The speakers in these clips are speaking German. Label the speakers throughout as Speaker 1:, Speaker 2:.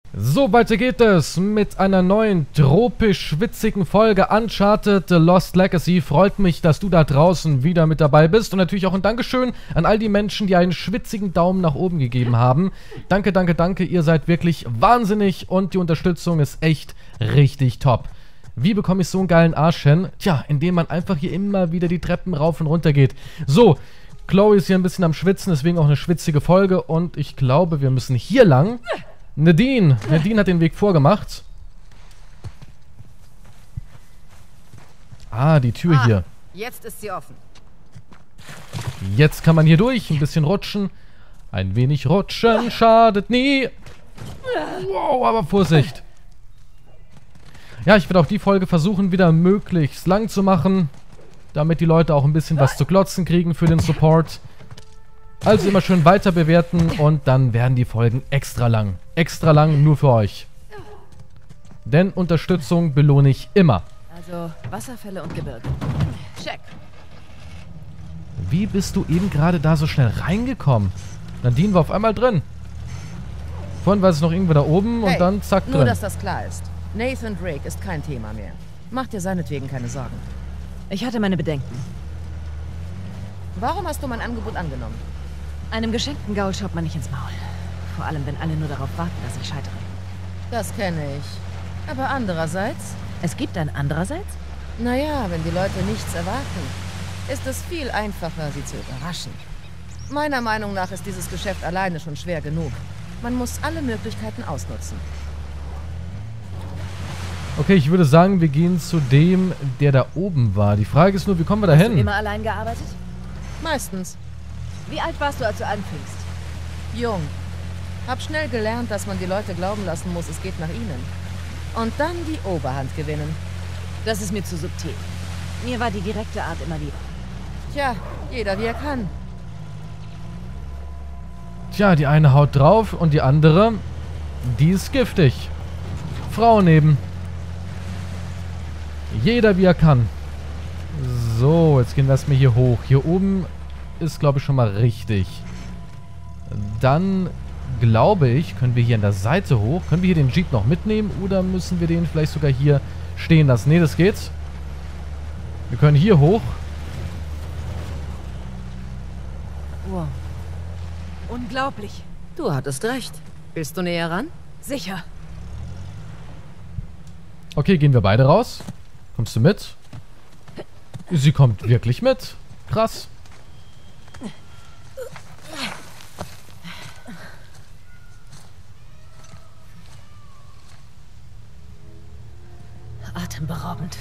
Speaker 1: So, weiter geht es mit einer neuen tropisch-schwitzigen Folge Uncharted The Lost Legacy. Freut mich, dass du da draußen wieder mit dabei bist. Und natürlich auch ein Dankeschön an all die Menschen, die einen schwitzigen Daumen nach oben gegeben haben. Danke, danke, danke. Ihr seid wirklich wahnsinnig und die Unterstützung ist echt richtig top. Wie bekomme ich so einen geilen Arsch hin? Tja, indem man einfach hier immer wieder die Treppen rauf und runter geht. So, Chloe ist hier ein bisschen am Schwitzen, deswegen auch eine schwitzige Folge. Und ich glaube, wir müssen hier lang. Nadine hat den Weg vorgemacht. Ah, die Tür hier.
Speaker 2: Jetzt ist sie offen.
Speaker 1: Jetzt kann man hier durch, ein bisschen rutschen. Ein wenig rutschen schadet nie. Wow, aber Vorsicht. Ja, ich werde auch die Folge versuchen, wieder möglichst lang zu machen, damit die Leute auch ein bisschen was zu glotzen kriegen für den Support. Also immer schön weiter bewerten und dann werden die Folgen extra lang. Extra lang nur für euch. Denn Unterstützung belohne ich immer.
Speaker 2: Also Wasserfälle und Gebirge. Check.
Speaker 1: Wie bist du eben gerade da so schnell reingekommen? Nadine war auf einmal drin. Vorhin war es noch irgendwo da oben und dann zack drin.
Speaker 2: Nur, dass das klar ist. Nathan Drake ist kein Thema mehr. Mach dir seinetwegen keine Sorgen.
Speaker 3: Ich hatte meine Bedenken.
Speaker 2: Warum hast du mein Angebot angenommen?
Speaker 3: Einem geschenkten Gaul schaut man nicht ins Maul. Vor allem, wenn alle nur darauf warten, dass ich scheitere.
Speaker 2: Das kenne ich. Aber andererseits?
Speaker 3: Es gibt ein andererseits?
Speaker 2: Naja, wenn die Leute nichts erwarten, ist es viel einfacher, sie zu überraschen. Meiner Meinung nach ist dieses Geschäft alleine schon schwer genug. Man muss alle Möglichkeiten ausnutzen.
Speaker 1: Okay, ich würde sagen, wir gehen zu dem, der da oben war. Die Frage ist nur, wie kommen wir da hin?
Speaker 3: Hast du immer allein gearbeitet?
Speaker 2: Meistens.
Speaker 3: Wie alt warst du, als du anfingst?
Speaker 2: Jung. Hab schnell gelernt, dass man die Leute glauben lassen muss, es geht nach ihnen. Und dann die Oberhand gewinnen.
Speaker 3: Das ist mir zu subtil. Mir war die direkte Art immer lieber.
Speaker 2: Tja, jeder wie er kann.
Speaker 1: Tja, die eine haut drauf und die andere, die ist giftig. Frau neben. Jeder wie er kann. So, jetzt gehen wir erstmal hier hoch. Hier oben ist, glaube ich, schon mal richtig. Dann, glaube ich, können wir hier an der Seite hoch. Können wir hier den Jeep noch mitnehmen oder müssen wir den vielleicht sogar hier stehen lassen? Ne, das geht. Wir können hier hoch.
Speaker 3: Wow. Unglaublich.
Speaker 2: Du hattest recht. Willst du näher ran?
Speaker 3: Sicher.
Speaker 1: Okay, gehen wir beide raus. Kommst du mit? Sie kommt wirklich mit. Krass.
Speaker 3: Atemberaubend.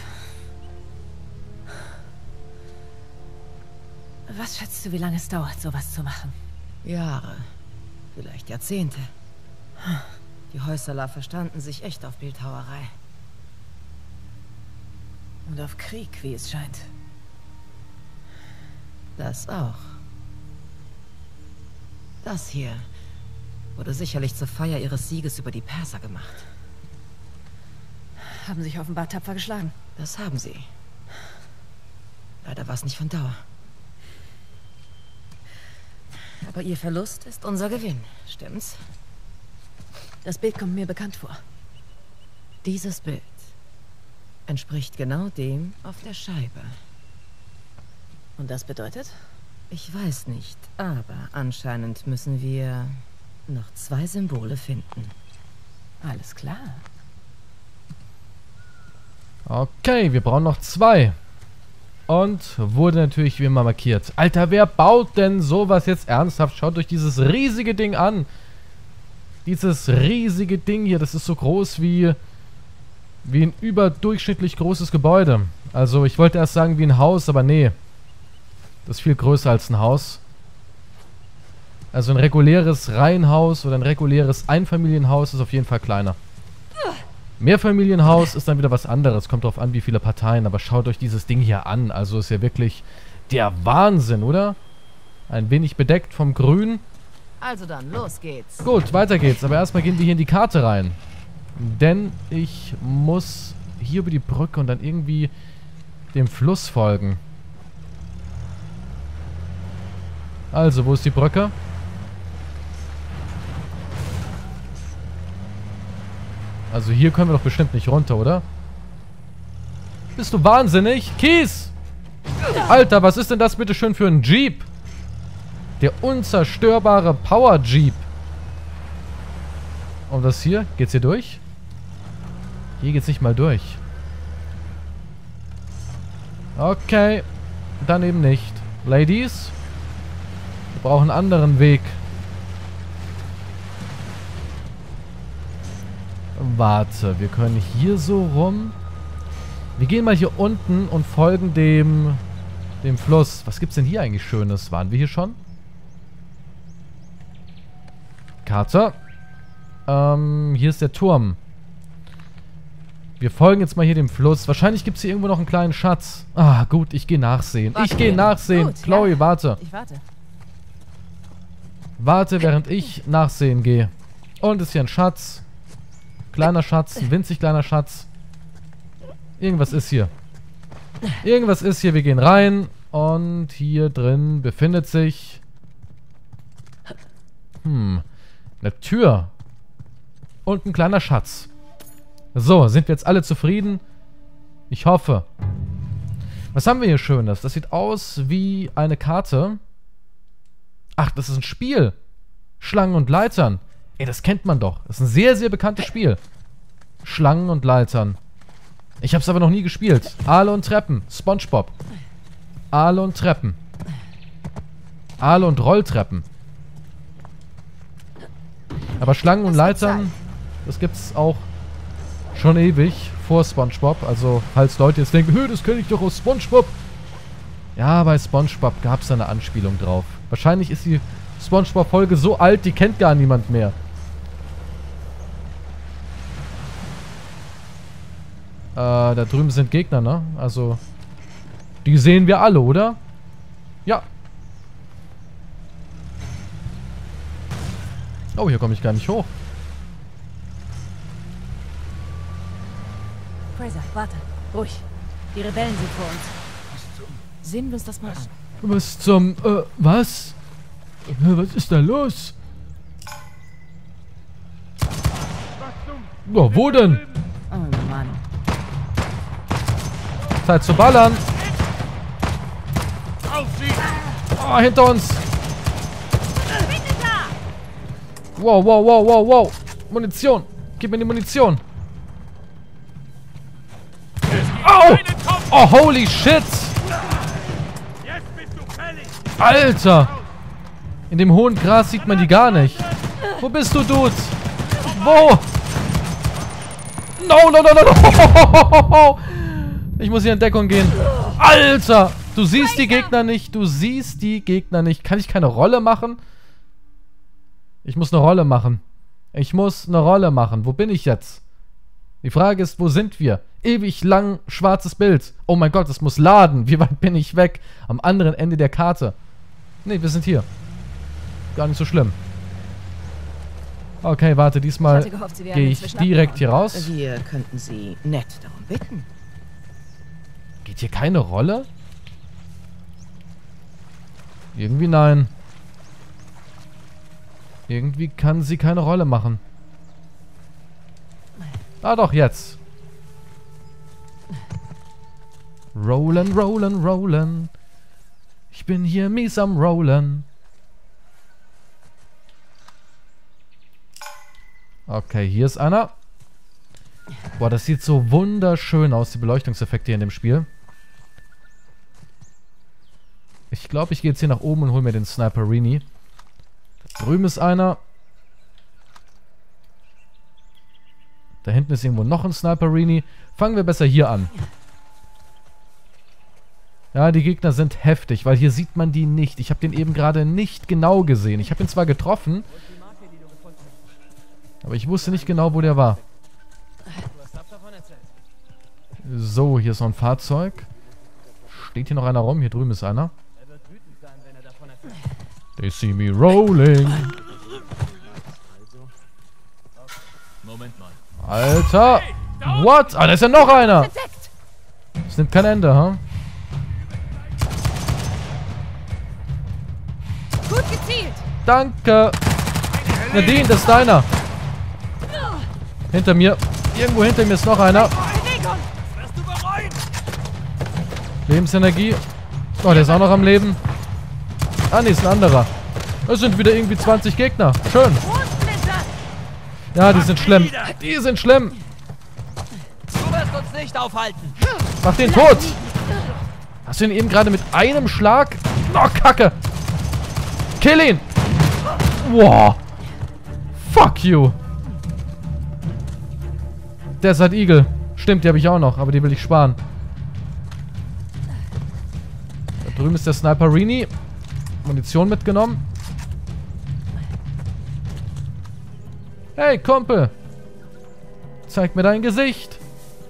Speaker 3: Was schätzt du, wie lange es dauert, sowas zu machen?
Speaker 2: Jahre. Vielleicht Jahrzehnte. Die Häuserler verstanden sich echt auf Bildhauerei.
Speaker 3: Und auf Krieg, wie es scheint.
Speaker 2: Das auch. Das hier wurde sicherlich zur Feier ihres Sieges über die Perser gemacht.
Speaker 3: Haben sich offenbar tapfer geschlagen.
Speaker 2: Das haben sie. Leider war es nicht von Dauer. Aber ihr Verlust ist unser Gewinn, stimmt's?
Speaker 3: Das Bild kommt mir bekannt vor.
Speaker 2: Dieses Bild entspricht genau dem auf der Scheibe.
Speaker 3: Und das bedeutet?
Speaker 2: Ich weiß nicht, aber anscheinend müssen wir noch 2 Symbole finden.
Speaker 3: Alles klar.
Speaker 1: Okay, wir brauchen noch 2. Und wurde natürlich wie immer markiert. Alter, wer baut denn sowas jetzt ernsthaft? Schaut euch dieses riesige Ding an. Dieses riesige Ding hier, das ist so groß wie ein überdurchschnittlich großes Gebäude. Also ich wollte erst sagen wie ein Haus, aber nee. Das ist viel größer als ein Haus. Also ein reguläres Reihenhaus oder ein reguläres Einfamilienhaus ist auf jeden Fall kleiner. Mehrfamilienhaus ist dann wieder was anderes. Kommt drauf an, wie viele Parteien. Aber schaut euch dieses Ding hier an. Also ist ja wirklich der Wahnsinn, oder? Ein wenig bedeckt vom Grün.
Speaker 2: Also dann, los geht's.
Speaker 1: Gut, weiter geht's. Aber erstmal gehen wir hier in die Karte rein. Denn ich muss hier über die Brücke und dann irgendwie dem Fluss folgen. Also, wo ist die Brücke? Also hier können wir doch bestimmt nicht runter, oder? Bist du wahnsinnig? Kies! Alter, was ist denn das bitte schön für ein Jeep? Der unzerstörbare Power Jeep. Und das hier? Geht's hier durch? Hier geht's nicht mal durch. Okay. Dann eben nicht. Ladies. Wir brauchen einen anderen Weg. Warte, wir können hier so rum. Wir gehen mal hier unten und folgen dem Fluss. Was gibt's denn hier eigentlich Schönes? Waren wir hier schon? Karte. Hier ist der Turm. Wir folgen jetzt mal hier dem Fluss. Wahrscheinlich gibt es hier irgendwo noch einen kleinen Schatz. Ah, gut, ich gehe nachsehen. Ich gehe nachsehen. Gut, Chloe, ja. Warte.
Speaker 2: Ich warte.
Speaker 1: Warte, während ich nachsehen gehe. Und ist hier ein Schatz. Kleiner Schatz, ein winzig kleiner Schatz. Irgendwas ist hier. Irgendwas ist hier. Wir gehen rein. Und hier drin befindet sich... eine Tür. Und ein kleiner Schatz. So, sind wir jetzt alle zufrieden? Ich hoffe. Was haben wir hier Schönes? Das sieht aus wie eine Karte. Ach, das ist ein Spiel. Schlangen und Leitern. Ey, das kennt man doch. Das ist ein sehr, sehr bekanntes Spiel. Schlangen und Leitern. Ich habe es aber noch nie gespielt. Aale und Treppen. SpongeBob. Aale und Treppen. Aale und Rolltreppen. Aber Schlangen und Leitern, das gibt's auch schon ewig vor SpongeBob. Also, falls Leute jetzt denken, das kenne ich doch aus SpongeBob. Ja, bei SpongeBob gab es da eine Anspielung drauf. Wahrscheinlich ist die SpongeBob-Folge so alt, die kennt gar niemand mehr. Da drüben sind Gegner, ne? Also, die sehen wir alle, oder? Ja. Oh, hier komme ich gar nicht hoch.
Speaker 3: Fraser, warte. Ruhig. Die Rebellen sind vor uns.
Speaker 2: Sehen wir uns das mal an.
Speaker 1: Was zum... was? Was ist da los? Oh, wo denn?
Speaker 3: Oh Mann.
Speaker 1: Zeit zu ballern. Oh, hinter uns. Wow, wow, wow, wow, wow. Munition. Gib mir die Munition. Oh! Oh, holy shit. Alter. In dem hohen Gras sieht man die gar nicht. Wo bist du, Dude? Wo? No, no, no, no, no. Ich muss hier in Deckung gehen. Alter. Du siehst die Gegner nicht. Du siehst die Gegner nicht. Kann ich keine Rolle machen? Ich muss eine Rolle machen. Ich muss eine Rolle machen. Wo bin ich jetzt? Die Frage ist, wo sind wir? Ewig lang schwarzes Bild. Oh mein Gott, es muss laden. Wie weit bin ich weg? Am anderen Ende der Karte. Ne, wir sind hier. Gar nicht so schlimm. Okay, warte, diesmal gehe ich direkt hier raus.
Speaker 2: Wir könnten Sie nett darum bitten.
Speaker 1: Geht hier keine Rolle? Irgendwie nein. Irgendwie kann sie keine Rolle machen. Ah doch, jetzt. Rollen, rollen, rollen. Ich bin hier mies am Rollen. Okay, hier ist einer. Boah, das sieht so wunderschön aus, die Beleuchtungseffekte hier in dem Spiel. Ich glaube, ich gehe jetzt hier nach oben und hole mir den Sniperini. Da drüben ist einer. Da hinten ist irgendwo noch ein Sniperini. Fangen wir besser hier an. Ja, die Gegner sind heftig, weil hier sieht man die nicht. Ich habe den eben gerade nicht genau gesehen. Ich habe ihn zwar getroffen, aber ich wusste nicht genau, wo der war. So, hier ist noch ein Fahrzeug. Steht hier noch einer rum? Hier drüben ist einer. They see me rolling. Alter. What? Ah, da ist ja noch einer. Das nimmt kein Ende, ha?
Speaker 3: Gut gezielt.
Speaker 1: Danke. Nadine, das ist deiner. Hinter mir. Irgendwo hinter mir ist noch einer. Lebensenergie. Oh, der ist auch noch am Leben. Ah, nee, ist ein anderer. Es sind wieder irgendwie 20 Gegner. Schön. Ja, die sind schlimm. Die sind schlimm.
Speaker 4: Du wirst uns nicht aufhalten.
Speaker 1: Mach den tot. Hast du ihn eben gerade mit einem Schlag? Oh, Kacke. Kill ihn. Wow. Fuck you. Desert Eagle. Stimmt, die habe ich auch noch, aber die will ich sparen. Da drüben ist der Sniperini. Munition mitgenommen. Hey, Kumpel. Zeig mir dein Gesicht.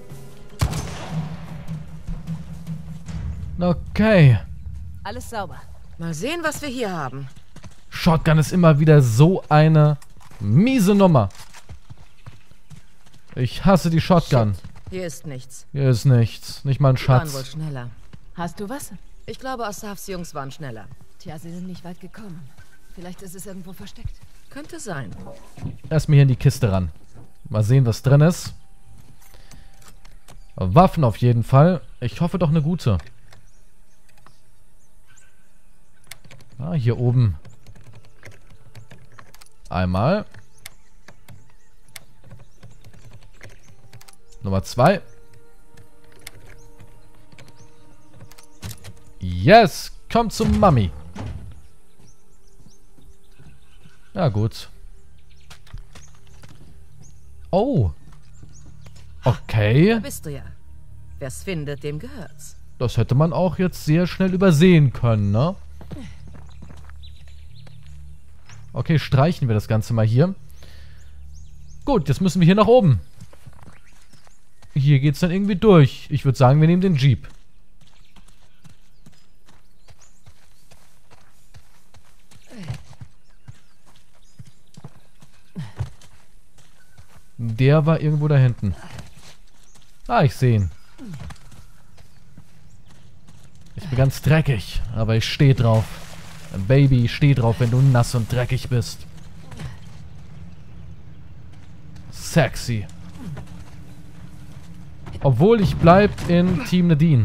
Speaker 1: Okay.
Speaker 3: Alles sauber.
Speaker 2: Mal sehen, was wir hier haben.
Speaker 1: Shotgun ist immer wieder so eine miese Nummer. Ich hasse die Shotgun.
Speaker 2: Shit. Hier ist nichts.
Speaker 1: Hier ist nichts. Nicht mal ein
Speaker 2: Die waren wohl
Speaker 1: Schatz.
Speaker 2: schneller.
Speaker 3: Hast du was?
Speaker 2: Ich glaube, Asafs Jungs waren schneller.
Speaker 3: Tja, sie sind nicht weit gekommen. Vielleicht ist es irgendwo versteckt.
Speaker 2: Könnte sein.
Speaker 1: Erstmal hier in die Kiste ran. Mal sehen, was drin ist. Waffen auf jeden Fall. Ich hoffe doch eine gute. Ah, hier oben. Einmal. Nummer 2. Yes! Komm zum Mami. Ja, gut. Oh. Okay.
Speaker 2: Da bist du ja. Wer's findet, dem gehört's.
Speaker 1: Das hätte man auch jetzt sehr schnell übersehen können, ne? Okay, streichen wir das Ganze mal hier. Gut, jetzt müssen wir hier nach oben. Hier geht's dann irgendwie durch. Ich würde sagen, wir nehmen den Jeep. Der war irgendwo da hinten. Ah, ich sehe ihn. Ich bin ganz dreckig, aber ich stehe drauf. Baby, ich stehe drauf, wenn du nass und dreckig bist. Sexy. Obwohl ich bleib in Team Nadine.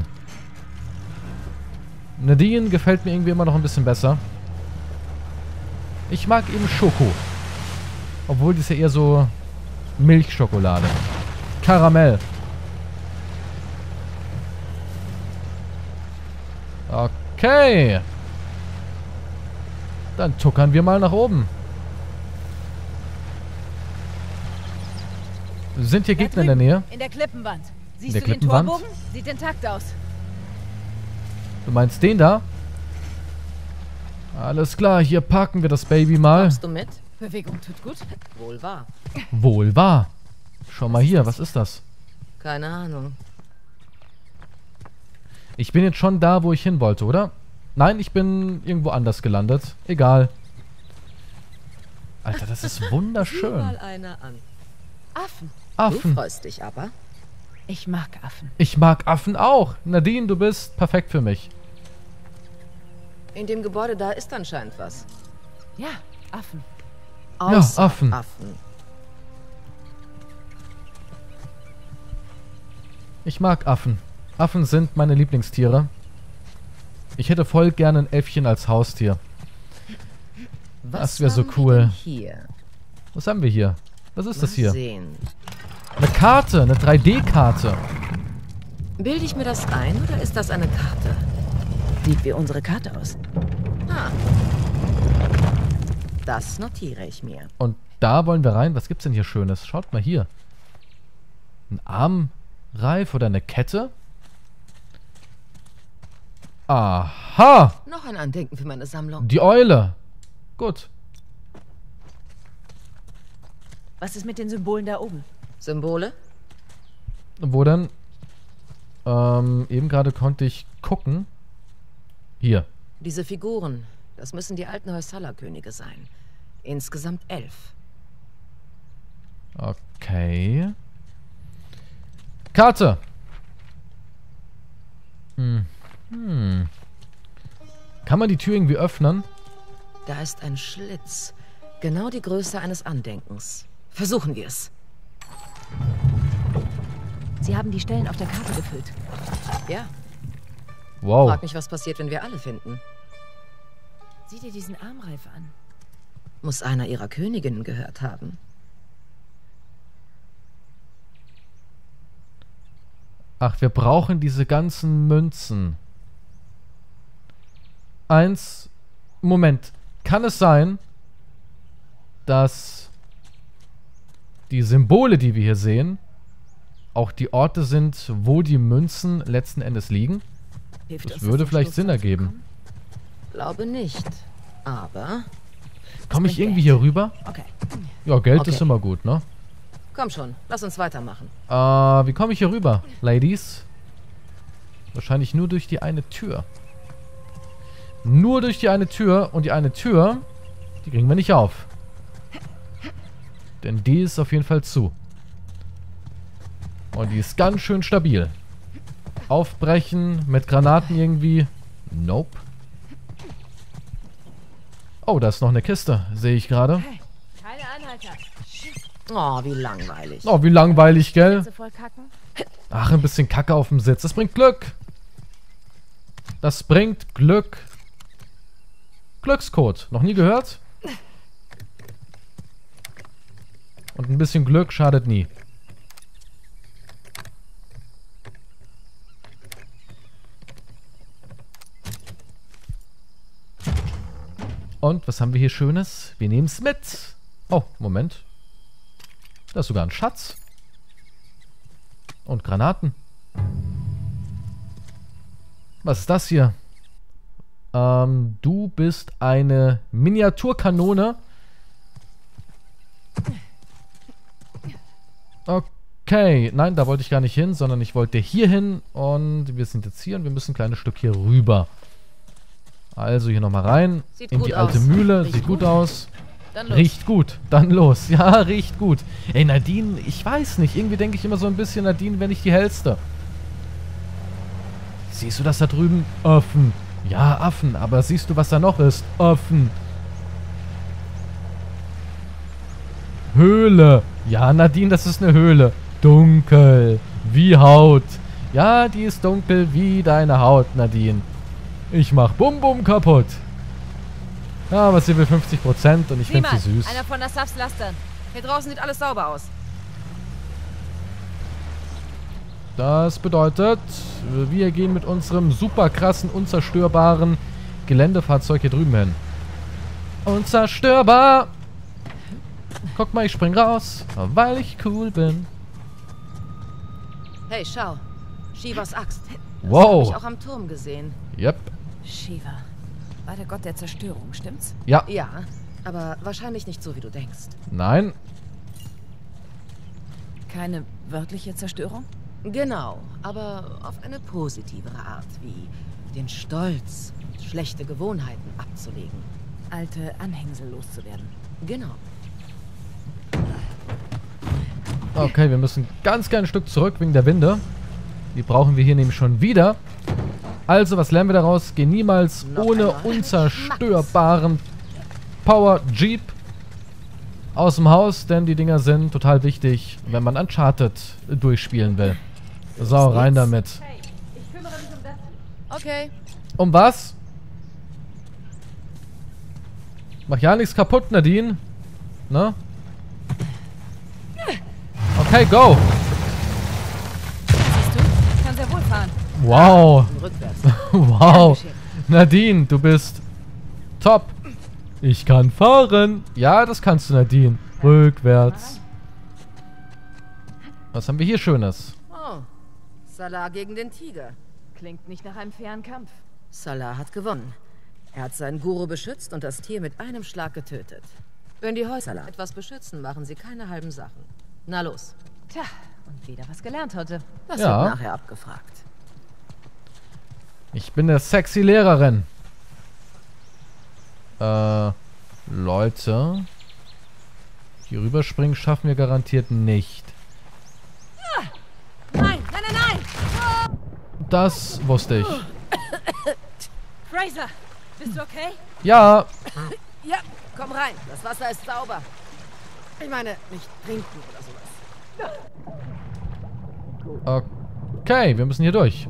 Speaker 1: Nadine gefällt mir irgendwie immer noch ein bisschen besser. Ich mag eben Schoko. Obwohl die ist ja eher so Milchschokolade. Karamell. Okay. Dann tuckern wir mal nach oben. Sind hier Gegner in der Nähe?
Speaker 3: In der Klippenwand. Siehst
Speaker 1: der
Speaker 3: du den
Speaker 1: Klippenwand?
Speaker 3: Torbogen? Sieht intakt aus.
Speaker 1: Du meinst den da? Alles klar, hier parken wir das Baby mal.
Speaker 2: Kommst du mit?
Speaker 3: Bewegung tut gut.
Speaker 2: Wohl wahr.
Speaker 1: Wohl wahr. Schau mal hier, was ist das?
Speaker 2: Keine Ahnung.
Speaker 1: Ich bin jetzt schon da, wo ich hin wollte, oder? Nein, ich bin irgendwo anders gelandet. Egal. Alter, das ist
Speaker 2: Sieh
Speaker 1: wunderschön.
Speaker 2: mal einer an.
Speaker 3: Affen.
Speaker 2: Du
Speaker 1: Affen.
Speaker 2: freust dich aber.
Speaker 3: Ich mag Affen.
Speaker 1: Ich mag Affen auch. Nadine, du bist perfekt für mich.
Speaker 2: In dem Gebäude da ist anscheinend was.
Speaker 3: Ja, Affen.
Speaker 1: Ja, Affen.
Speaker 2: Affen.
Speaker 1: Ich mag Affen. Affen sind meine Lieblingstiere. Ich hätte voll gerne ein Äffchen als Haustier. Das wäre so
Speaker 2: haben wir
Speaker 1: cool.
Speaker 2: denn hier?
Speaker 1: Was haben wir hier? Was ist das hier?
Speaker 2: Sehen.
Speaker 1: Eine Karte, eine 3D-Karte.
Speaker 2: Bilde ich mir das ein oder ist das eine Karte?
Speaker 3: Sieht wie unsere Karte aus.
Speaker 2: Ah. Das notiere ich mir.
Speaker 1: Und da wollen wir rein. Was gibt's denn hier Schönes? Schaut mal hier. Ein Armreif oder eine Kette? Aha!
Speaker 2: Noch ein Andenken für meine Sammlung.
Speaker 1: Die Eule. Gut.
Speaker 3: Was ist mit den Symbolen da oben?
Speaker 2: Symbole?
Speaker 1: Wo denn? Eben gerade konnte ich gucken. Hier.
Speaker 2: Diese Figuren, das müssen die alten Hoysala-Könige sein. Insgesamt 11.
Speaker 1: Okay. Karte. Kann man die Tür irgendwie öffnen?
Speaker 2: Da ist ein Schlitz. Genau die Größe eines Andenkens. Versuchen wir es.
Speaker 3: Sie haben die Stellen auf der Karte gefüllt.
Speaker 2: Ja,
Speaker 1: Wow.
Speaker 2: frag mich, was passiert, wenn wir alle finden.
Speaker 3: Sieh dir diesen Armreif an.
Speaker 2: Muss einer ihrer Königinnen gehört haben.
Speaker 1: Ach, wir brauchen diese ganzen Münzen. Moment. Kann es sein, dass die Symbole, die wir hier sehen, auch die Orte sind, wo die Münzen letzten Endes liegen?
Speaker 3: Hilft
Speaker 1: Das
Speaker 3: uns
Speaker 1: würde
Speaker 3: den
Speaker 1: vielleicht
Speaker 3: Schluss
Speaker 1: Sinn
Speaker 3: dazu
Speaker 1: ergeben.
Speaker 3: kommen?
Speaker 2: Glaube nicht. Aber...
Speaker 1: Komme ich
Speaker 3: bringt
Speaker 1: irgendwie
Speaker 3: Geld.
Speaker 1: hier rüber?
Speaker 3: Okay.
Speaker 1: Ja, Geld
Speaker 2: Okay.
Speaker 1: ist immer gut, ne?
Speaker 2: Komm schon, lass uns weitermachen.
Speaker 1: Wie komme ich hier rüber, Ladies? Wahrscheinlich nur durch die eine Tür. Nur durch die eine Tür. Und die eine Tür, die kriegen wir nicht auf. Denn die ist auf jeden Fall zu. Und die ist ganz schön stabil. Aufbrechen mit Granaten irgendwie. Nope. Oh, da ist noch eine Kiste. Sehe ich gerade.
Speaker 3: Keine Anhalter.
Speaker 2: Oh, wie langweilig.
Speaker 1: Oh, wie langweilig, gell?
Speaker 3: Sitze voll kacken.
Speaker 1: Ach, ein bisschen Kacke auf dem Sitz. Das bringt Glück. Das bringt Glück. Glückscode. Noch nie gehört? Und ein bisschen Glück schadet nie. Und was haben wir hier Schönes? Wir nehmen es mit. Oh, Moment. Da ist sogar ein Schatz. Und Granaten. Was ist das hier? Du bist eine Miniaturkanone. Okay. Nein, da wollte ich gar nicht hin, sondern ich wollte hier hin. Und wir sind jetzt hier und wir müssen ein kleines Stück hier rüber. Also hier nochmal rein.
Speaker 2: Sieht
Speaker 1: In
Speaker 2: gut
Speaker 1: die alte
Speaker 2: aus.
Speaker 1: Mühle.
Speaker 2: Riecht
Speaker 1: Sieht gut
Speaker 2: gut.
Speaker 1: aus.
Speaker 2: Dann los.
Speaker 1: Riecht gut. Dann los. Ja, riecht gut. Ey, Nadine, ich weiß nicht. Irgendwie denke ich immer so ein bisschen, Nadine wäre nicht die hellste. Siehst du das da drüben? Affen. Ja, Affen. Aber siehst du, was da noch ist? Affen. Höhle. Ja, Nadine, das ist eine Höhle. Dunkel. Wie Haut. Ja, die ist dunkel wie deine Haut, Nadine. Ich mach Bum-Bum kaputt. Ja, aber sie will 50% und ich finde sie süß.
Speaker 3: Einer von Nassafs Lastern.
Speaker 2: Hier draußen sieht alles sauber aus.
Speaker 1: Das bedeutet, wir gehen mit unserem super krassen, unzerstörbaren Geländefahrzeug hier drüben hin. Unzerstörbar! Guck mal, ich spring raus, weil ich cool bin.
Speaker 2: Hey, schau. Shivas Axt. Das
Speaker 1: Wow.
Speaker 2: hab ich auch am Turm gesehen.
Speaker 1: Yep.
Speaker 3: Shiva. War der Gott der Zerstörung, stimmt's?
Speaker 1: Ja.
Speaker 2: Ja, aber wahrscheinlich nicht so, wie du denkst.
Speaker 1: Nein.
Speaker 3: Keine wörtliche Zerstörung?
Speaker 2: Genau, aber auf eine positivere Art, wie den Stolz und schlechte Gewohnheiten abzulegen.
Speaker 3: Alte Anhängsel loszuwerden.
Speaker 2: Genau.
Speaker 1: Okay, wir müssen ganz kleines Stück zurück wegen der Winde. Die brauchen wir hier nämlich schon wieder. Also, was lernen wir daraus? Geh niemals
Speaker 2: Noch
Speaker 1: ohne
Speaker 2: einmal.
Speaker 1: unzerstörbaren Power Jeep aus dem Haus, denn die Dinger sind total wichtig, wenn man Uncharted durchspielen will. So, rein damit.
Speaker 3: Hey, ich kümmere mich um das.
Speaker 2: Okay.
Speaker 1: Um was? Mach ja nichts kaputt, Nadine. Ne? Okay, go.
Speaker 3: Siehst du? Kann sehr wohl fahren.
Speaker 1: Wow.
Speaker 2: Rückwärts.
Speaker 1: Wow. Nadine, du bist top. Ich kann fahren. Ja, das kannst du, Nadine. Rückwärts. Was haben wir hier Schönes?
Speaker 2: Oh. Salah gegen den Tiger.
Speaker 3: Klingt nicht nach einem fairen Kampf.
Speaker 2: Salah hat gewonnen. Er hat seinen Guru beschützt und das Tier mit einem Schlag getötet. Wenn die Häuser etwas beschützen, machen sie keine halben Sachen. Na los.
Speaker 3: Tja, und wieder was gelernt heute.
Speaker 2: Das
Speaker 1: Ja.
Speaker 2: wird nachher abgefragt.
Speaker 1: Ich bin eine sexy Lehrerin. Leute. Hier rüberspringen schaffen wir garantiert nicht.
Speaker 3: Nein, nein, nein, nein!
Speaker 1: Das wusste ich.
Speaker 3: Fraser, bist du okay?
Speaker 1: Ja.
Speaker 2: Ja, komm rein. Das Wasser ist sauber. Ich meine, nicht trinken oder sowas.
Speaker 1: Okay, wir müssen hier durch.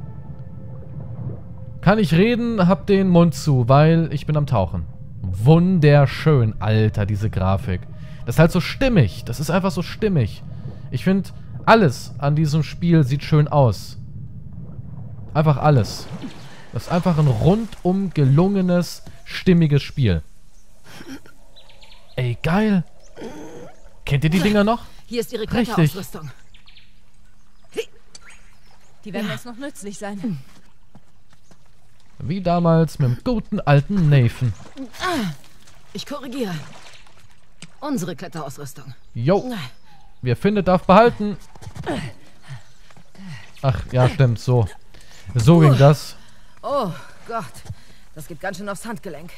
Speaker 1: Kann ich reden, hab den Mund zu, weil ich bin am Tauchen. Wunderschön, Alter, diese Grafik. Das ist halt so stimmig. Das ist einfach so stimmig. Ich finde, alles an diesem Spiel sieht schön aus. Einfach alles. Das ist einfach ein rundum gelungenes, stimmiges Spiel. Ey, geil. Kennt ihr die Dinger noch?
Speaker 3: Hier ist Ihre
Speaker 1: Richtig.
Speaker 3: Kletterausrüstung.
Speaker 5: Die werden uns noch nützlich sein.
Speaker 1: Wie damals mit dem guten alten Nathan.
Speaker 3: Ich korrigiere. Unsere Kletterausrüstung.
Speaker 1: Jo. Wer findet, darf behalten. Ach, ja, stimmt, so. So ging das.
Speaker 3: Oh Gott, das geht ganz schön aufs Handgelenk.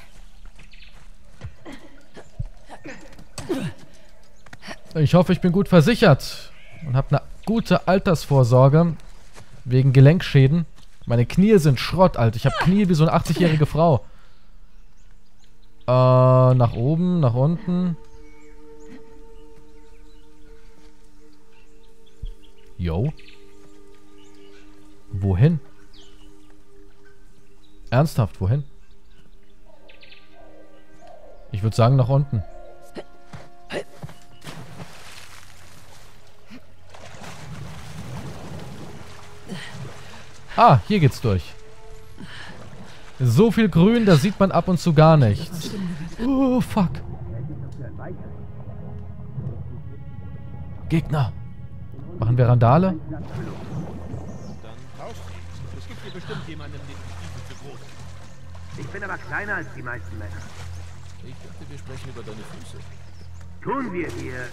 Speaker 1: Ich hoffe, ich bin gut versichert. Und habe eine gute Altersvorsorge. Wegen Gelenkschäden. Meine Knie sind Schrott, Alter. Ich habe Knie wie so eine 80-jährige Frau. Nach oben, nach unten. Jo. Wohin? Ernsthaft, wohin? Ich würde sagen, nach unten. Ah, hier geht's durch. So viel Grün, da sieht man ab und zu gar nichts. Oh, fuck. Gegner. Machen wir Randale?
Speaker 6: Dann tausch sie. Es gibt hier bestimmt jemanden, dem die Stiefel zu groß sind.
Speaker 7: Ich bin aber kleiner als die meisten Männer.
Speaker 6: Ich dachte, wir sprechen über deine Füße.
Speaker 7: Tun wir hier.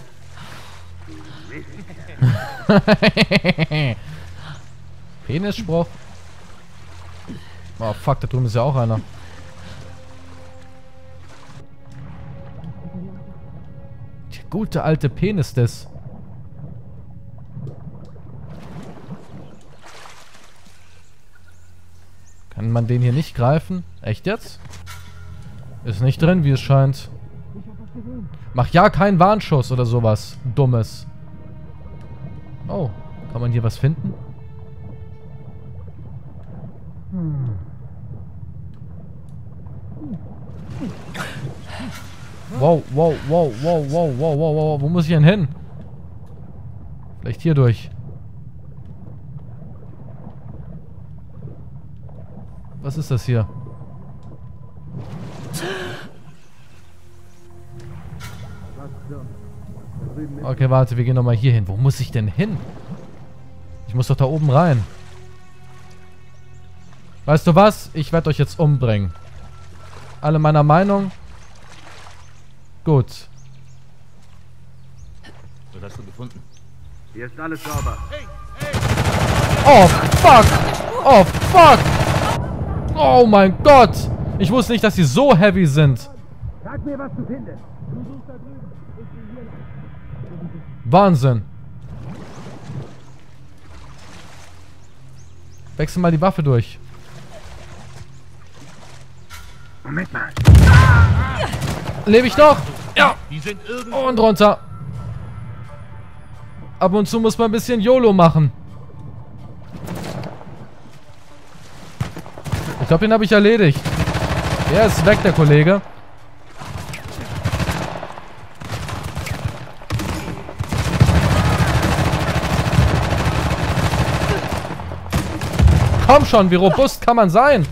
Speaker 7: Mist.
Speaker 1: Penisspruch. Oh, fuck, da drüben ist ja auch einer. Der gute alte Penis des. Kann man den hier nicht greifen? Echt jetzt? Ist nicht drin, wie es scheint. Mach ja keinen Warnschuss oder sowas. Dummes. Oh, kann man hier was finden? Wow, wow, wow, wow, wow, wow, wow, wow. Wo muss ich denn hin? Vielleicht hier durch. Was ist das hier? Okay, warte, wir gehen nochmal hier hin. Wo muss ich denn hin? Ich muss doch da oben rein. Weißt du was? Ich werde euch jetzt umbringen. Alle meiner Meinung? Gut.
Speaker 6: Was hast du gefunden?
Speaker 7: Hier ist alles sauber.
Speaker 1: Oh, fuck! Oh, fuck! Oh mein Gott! Ich wusste nicht, dass sie so heavy sind.
Speaker 7: Sag mir, was du findest.
Speaker 1: Wahnsinn. Wechsel mal die Waffe durch.
Speaker 7: Moment mal.
Speaker 1: Lebe ich noch? Ja.
Speaker 6: Die sind irgendwo.
Speaker 1: Und runter. Ab und zu muss man ein bisschen YOLO machen. Ich glaube, den habe ich erledigt. Der ist weg, der Kollege. Komm schon, wie robust kann man sein?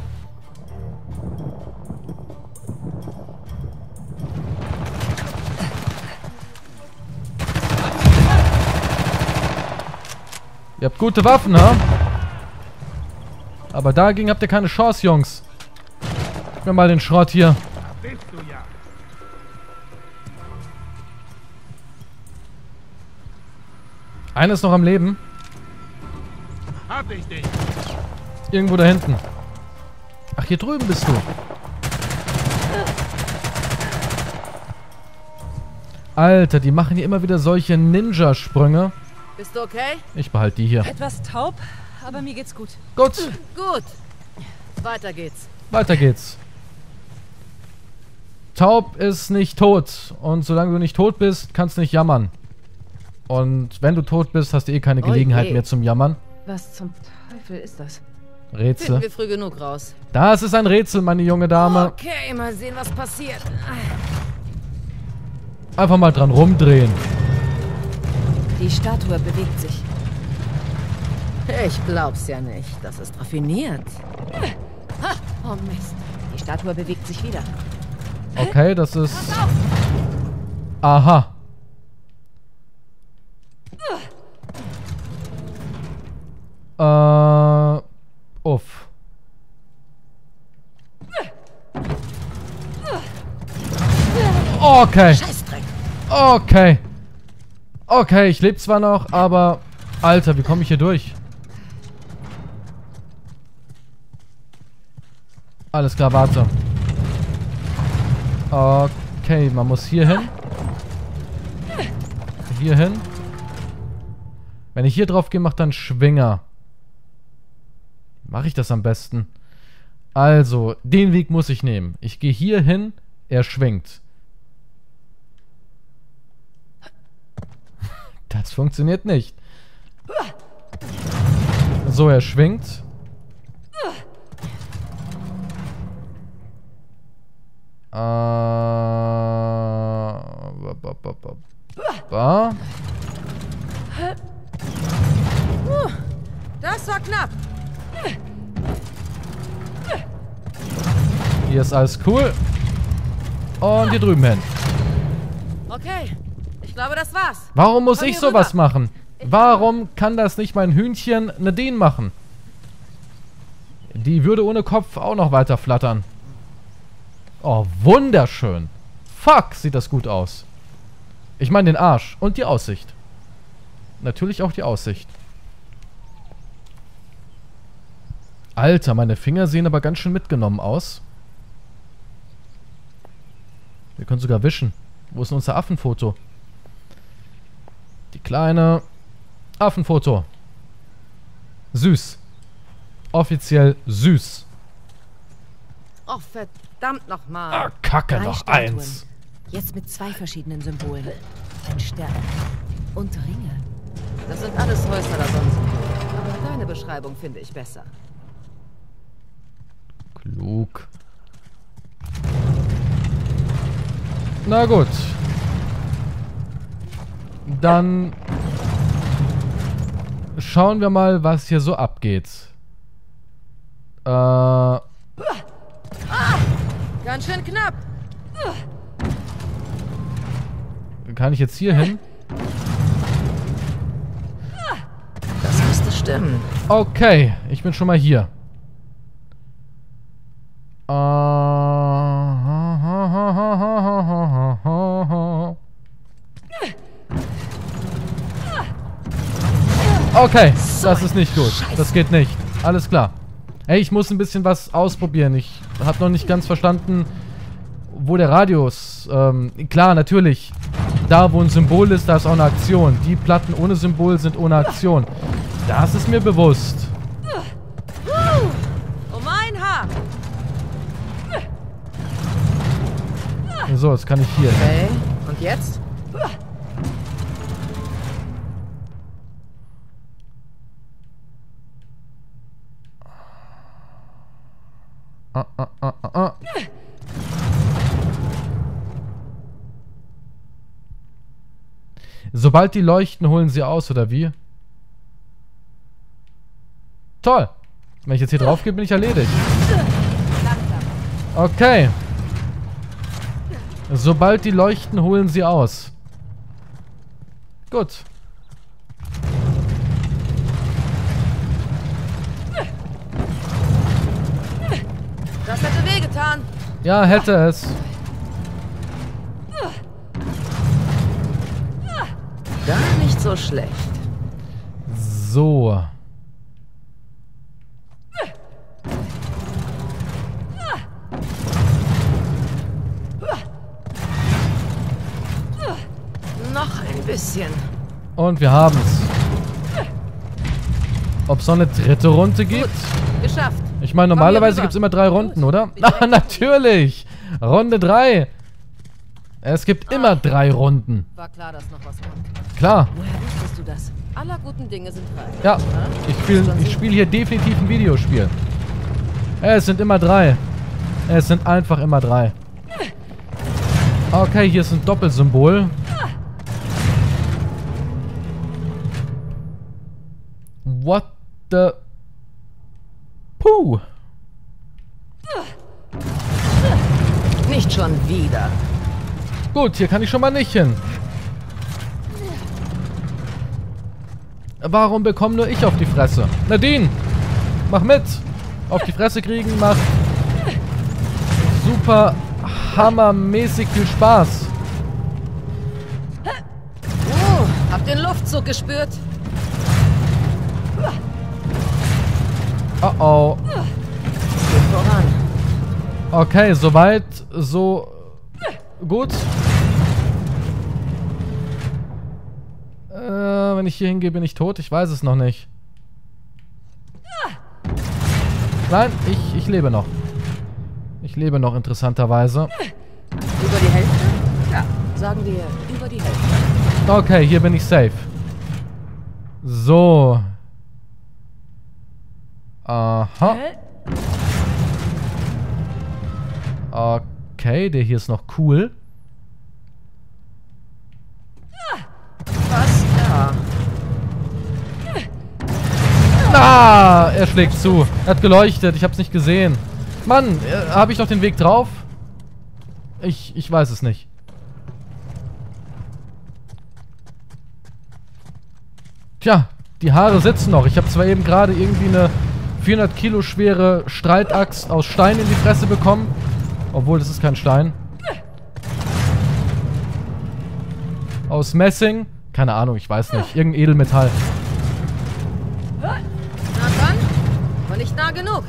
Speaker 1: Ihr habt gute Waffen, ha? Aber dagegen habt ihr keine Chance, Jungs. Gib mir mal den Schrott hier.
Speaker 7: Bist du ja.
Speaker 1: Einer ist noch am Leben.
Speaker 6: Hab ich dich.
Speaker 1: Irgendwo da hinten. Ach, hier drüben bist du. Alter, die machen hier immer wieder solche Ninja-Sprünge.
Speaker 2: Bist du okay?
Speaker 1: Ich behalte die hier.
Speaker 5: Etwas taub, aber mir geht's gut.
Speaker 1: Gut,
Speaker 2: Gut. Weiter geht's.
Speaker 1: weiter geht's. Taub ist nicht tot. Und solange du nicht tot bist, kannst du nicht jammern. Und wenn du tot bist, hast du eh keine Gelegenheit
Speaker 2: je.
Speaker 1: mehr zum Jammern.
Speaker 2: Was zum Teufel ist das? Finden
Speaker 1: Rätsel.
Speaker 2: wir früh genug raus.
Speaker 1: Das ist ein Rätsel, meine junge Dame.
Speaker 2: Okay, mal sehen, was passiert.
Speaker 1: Einfach mal dran rumdrehen.
Speaker 3: Die Statue bewegt sich.
Speaker 2: Ich glaub's ja nicht. Das ist raffiniert.
Speaker 3: Ha! Oh Mist. Die Statue bewegt sich wieder.
Speaker 1: Okay, das ist... Aha. Uff. Okay.
Speaker 2: Scheißdreck.
Speaker 1: Okay. Okay, ich lebe zwar noch, aber... Alter, wie komme ich hier durch? Alles klar, warte. Okay, man muss hier hin. Hier hin. Wenn ich hier drauf gehe, macht dann Schwinger. Mache ich das am besten? Also, den Weg muss ich nehmen. Ich gehe hier hin, er schwingt. Das funktioniert nicht. So, er schwingt.
Speaker 2: Das war knapp.
Speaker 1: Hier ist alles cool. Und hier drüben hin.
Speaker 2: Okay, ich glaube, das war's.
Speaker 1: Warum muss
Speaker 2: Komm
Speaker 1: ich
Speaker 2: hier
Speaker 1: sowas
Speaker 2: rüber.
Speaker 1: machen? Warum kann das nicht mein Hühnchen Nadine machen? Die würde ohne Kopf auch noch weiter flattern. Oh, wunderschön. Fuck, sieht das gut aus. Ich meine den Arsch und die Aussicht. Natürlich auch die Aussicht. Alter, meine Finger sehen aber ganz schön mitgenommen aus. Wir können sogar wischen. Wo ist denn unser Affenfoto? Die kleine Affenfoto. Süß. Offiziell süß.
Speaker 2: Oh, verdammt nochmal.
Speaker 1: Ah, Kacke,
Speaker 3: 3
Speaker 1: noch
Speaker 3: Statuen.
Speaker 1: 1.
Speaker 3: Jetzt mit 2 verschiedenen Symbolen. Ein Stern. Und Ringe.
Speaker 2: Das sind alles Häusler Sonnensymbole. Aber deine Beschreibung finde ich besser.
Speaker 1: Klug. Na gut. Dann schauen wir mal, was hier so abgeht.
Speaker 2: Ganz schön knapp.
Speaker 1: Kann ich jetzt hier hin?
Speaker 2: Das müsste stimmen.
Speaker 1: Okay, ich bin schon mal hier. Okay, das ist nicht gut. Das geht nicht. Alles klar. Hey, ich muss ein bisschen was ausprobieren. Ich habe noch nicht ganz verstanden, wo der Radius... klar, natürlich. Da, wo ein Symbol ist, da ist auch eine Aktion. Die Platten ohne Symbol sind ohne Aktion. Das ist mir bewusst.
Speaker 2: Um ein Haar.
Speaker 1: So, jetzt kann ich hier.
Speaker 2: Okay, und jetzt?
Speaker 1: Sobald die leuchten, holen sie aus, oder wie? Toll. Wenn ich jetzt hier drauf gehe, bin ich erledigt. Okay. Sobald die leuchten, holen sie aus. Gut.
Speaker 2: Das hätte wehgetan.
Speaker 1: Ja, hätte es.
Speaker 2: Gar nicht so schlecht.
Speaker 1: So.
Speaker 2: Noch ein bisschen.
Speaker 1: Und wir haben's. Ob es noch eine dritte Runde gibt?
Speaker 2: Geschafft.
Speaker 1: Ich meine, normalerweise
Speaker 2: rüber.
Speaker 1: gibt es immer 3 Runden, oder? Ah, natürlich! Runde 3. Es gibt immer 3 Runden.
Speaker 2: War klar, dass noch was kommt.
Speaker 1: Klar.
Speaker 3: Woher wusstest du das?
Speaker 2: Aller guten Dinge sind 3.
Speaker 1: Ja, ich spiel hier definitiv ein Videospiel. Es sind immer 3. Es sind einfach immer 3. Okay, hier ist ein Doppelsymbol. What the... Puh.
Speaker 2: Nicht schon wieder.
Speaker 1: Gut, hier kann ich schon mal nicht hin. Warum bekomme nur ich auf die Fresse? Nadine, mach mit. Auf die Fresse kriegen macht super hammermäßig viel Spaß.
Speaker 2: Habt den Luftzug gespürt?
Speaker 1: Oh oh.
Speaker 2: Geht voran.
Speaker 1: Okay, soweit, so gut. Wenn ich hier hingehe, bin ich tot. Ich weiß es noch nicht. Nein, ich lebe noch. Ich lebe noch, interessanterweise.
Speaker 2: Über die Hälfte? Ja, sagen wir über die Hälfte.
Speaker 1: Okay, hier bin ich safe. So. Aha. Okay, der hier ist noch cool.
Speaker 2: Was? Ja.
Speaker 1: Ah, er schlägt zu. Er hat geleuchtet, ich hab's nicht gesehen. Mann, habe ich noch den Weg drauf? Ich weiß es nicht. Tja, die Haare sitzen noch. Ich habe zwar eben gerade irgendwie eine 400 Kilo schwere Streitaxt aus Stein in die Fresse bekommen. Obwohl, das ist kein Stein. Aus Messing. Keine Ahnung, ich weiß nicht. Irgendein Edelmetall.
Speaker 2: Na dann, aber nicht nah genug.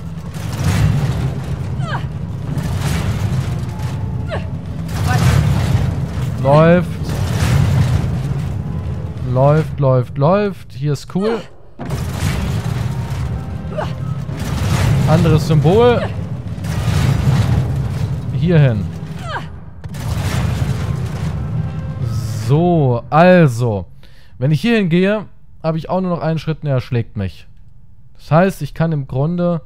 Speaker 1: Läuft. Läuft, läuft, läuft. Hier ist cool. Anderes Symbol. Hierhin. So, also. Wenn ich hier hingehe, habe ich auch nur noch einen Schritt und er schlägt mich. Das heißt, ich kann im Grunde...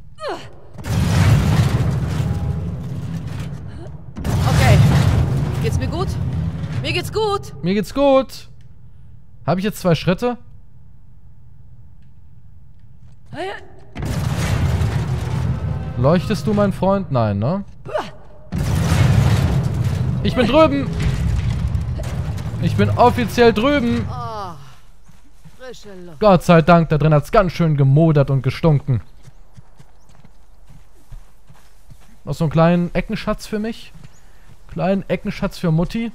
Speaker 2: Okay. Geht's mir gut? Mir geht's gut.
Speaker 1: Mir geht's gut. Habe ich jetzt 2 Schritte? Leuchtest du, mein Freund? Nein, ne? Ich bin drüben. Ich bin offiziell drüben.
Speaker 2: Oh, frische Luft.
Speaker 1: Gott sei Dank, da drin hat's ganz schön gemodert und gestunken. Noch so einen kleinen Eckenschatz für mich. Kleinen Eckenschatz für Mutti.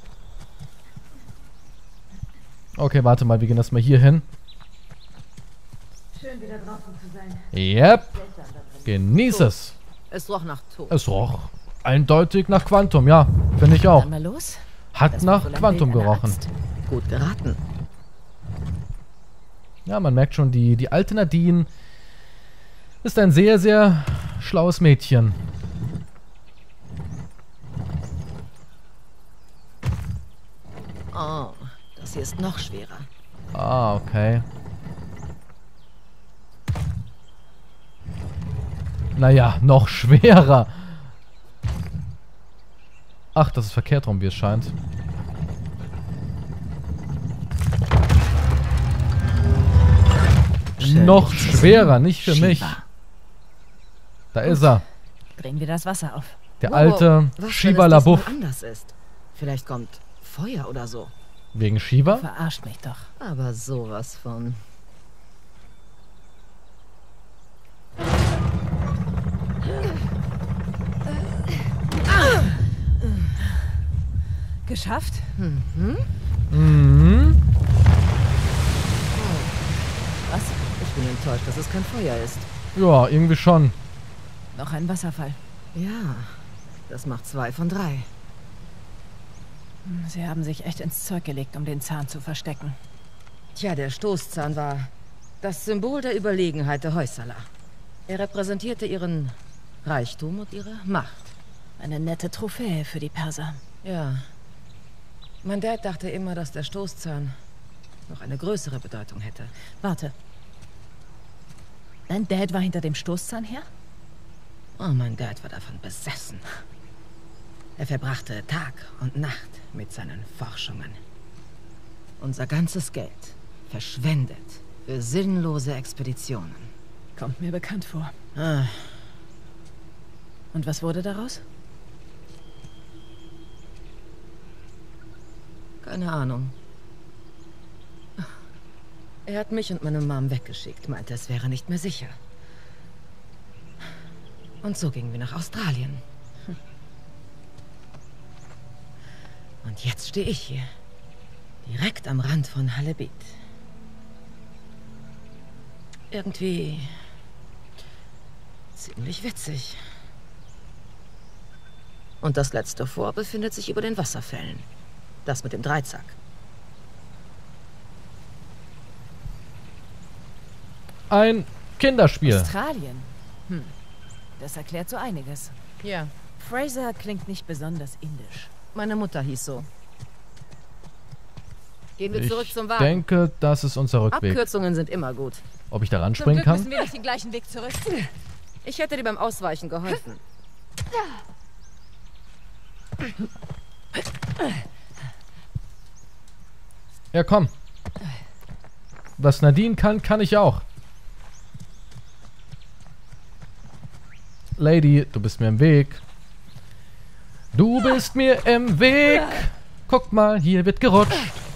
Speaker 1: Okay, warte mal, wir gehen erstmal hier hin.
Speaker 3: Schön, wieder draußen zu sein.
Speaker 1: Yep. Genieß es.
Speaker 2: Es roch nach Tod.
Speaker 1: Es roch eindeutig nach Quantum, ja. Finde ich auch.
Speaker 2: Dann mal los.
Speaker 1: Hat
Speaker 2: Das
Speaker 1: nach
Speaker 2: war wohl ein
Speaker 1: Quantum
Speaker 2: Bild einer
Speaker 1: gerochen.
Speaker 2: Axt. Gut geraten.
Speaker 1: Ja, man merkt schon, die alte Nadine ist ein sehr, sehr schlaues Mädchen.
Speaker 2: Oh, das hier ist noch schwerer.
Speaker 1: Ah, okay. Naja, noch schwerer. Ach, das ist verkehrt rum, wie es scheint. Noch schwerer, nicht für mich. Da ist er.
Speaker 3: Drehen wir das Wasser auf.
Speaker 1: Der alte
Speaker 2: Was,
Speaker 1: Shiva
Speaker 2: wenn es diesmal
Speaker 1: LaBeouf.
Speaker 2: anders ist? Vielleicht kommt Feuer oder so.
Speaker 1: Wegen Shiva?
Speaker 3: Verarscht mich doch.
Speaker 2: Aber sowas von.
Speaker 3: Geschafft?
Speaker 1: Mhm.
Speaker 2: Was? Ich bin enttäuscht, dass es kein Feuer ist.
Speaker 1: Ja, irgendwie schon.
Speaker 3: Noch ein Wasserfall.
Speaker 2: Ja, das macht 2 von 3.
Speaker 3: Sie haben sich echt ins Zeug gelegt, um den Zahn zu verstecken.
Speaker 2: Tja, der Stoßzahn war das Symbol der Überlegenheit der Hoysala. Er repräsentierte ihren Reichtum und ihre Macht.
Speaker 3: Eine nette Trophäe für die Perser.
Speaker 2: Ja. Mein Dad dachte immer, dass der Stoßzahn noch eine größere Bedeutung hätte.
Speaker 3: Warte. Dein Dad war hinter dem Stoßzahn her?
Speaker 2: Oh, mein Dad war davon besessen. Er verbrachte Tag und Nacht mit seinen Forschungen. Unser ganzes Geld verschwendet für sinnlose Expeditionen.
Speaker 3: Kommt mir bekannt vor.
Speaker 2: Ah,
Speaker 3: Und was wurde daraus?
Speaker 2: keine Ahnung. Er hat mich und meine Mom weggeschickt, meinte, es wäre nicht mehr sicher. Und so gingen wir nach Australien. Und jetzt stehe ich hier. Direkt am Rand von Halebit. Irgendwie ziemlich witzig. Und das letzte Fort befindet sich über den Wasserfällen. Das mit dem Dreizack.
Speaker 1: Ein Kinderspiel.
Speaker 3: Australien. Das erklärt so einiges.
Speaker 2: Ja,
Speaker 3: Fraser klingt nicht besonders indisch.
Speaker 2: meine Mutter hieß so. Gehen wir zurück
Speaker 1: Ich
Speaker 2: zum Wagen.
Speaker 1: denke, das ist unser Rückweg.
Speaker 2: Abkürzungen sind immer gut.
Speaker 1: Ob ich da
Speaker 5: Zum
Speaker 1: ranspringen
Speaker 5: Glück müssen
Speaker 1: kann?
Speaker 5: wir nicht den gleichen Weg zurück.
Speaker 2: Ich hätte dir beim Ausweichen geholfen.
Speaker 1: Ja, komm. Was Nadine kann, kann ich auch. Lady, du bist mir im Weg. Du bist mir im Weg. Guck mal, hier wird gerutscht.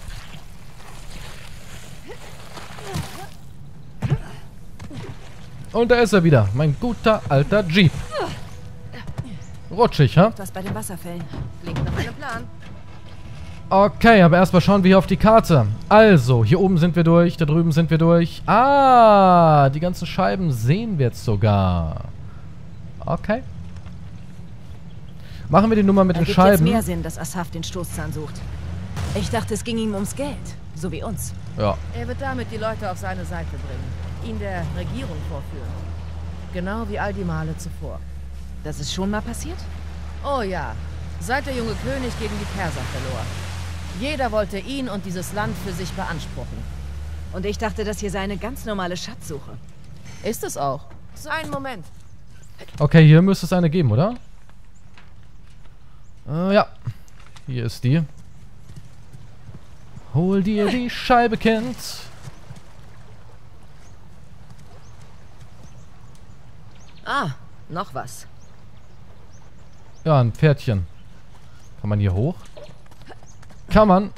Speaker 1: Und da ist er wieder. Mein guter alter Jeep. Rutschig, ha?
Speaker 3: Das bei den Wasserfällen.
Speaker 2: Klingt nach einem Plan.
Speaker 1: Okay, aber erstmal schauen wir hier auf die Karte. Also, hier oben sind wir durch, da drüben sind wir durch. Ah, die ganzen Scheiben sehen wir jetzt sogar. Okay. Machen wir die Nummer mit den
Speaker 3: Ergibt jetzt
Speaker 1: Scheiben.
Speaker 3: mehr Sinn, dass Asaf den Stoßzahn sucht. Ich dachte, es ging ihm ums Geld. So wie uns.
Speaker 1: Ja.
Speaker 2: Er wird damit die Leute auf seine Seite bringen. Ihn der Regierung vorführen. Genau wie all die Male zuvor.
Speaker 3: Das ist schon mal passiert?
Speaker 2: Oh ja, seit der junge König gegen die Perser verlor. Jeder wollte ihn und dieses Land für sich beanspruchen.
Speaker 3: Und ich dachte, das hier sei eine ganz normale Schatzsuche.
Speaker 2: Ist es auch. So einen Moment.
Speaker 1: Okay, hier müsste es eine geben, oder? Ja. Hier ist die. Hol dir die Scheibe, Kind.
Speaker 2: Ah, noch was.
Speaker 1: Ja, ein Pferdchen. Kann man hier hoch? Kann man.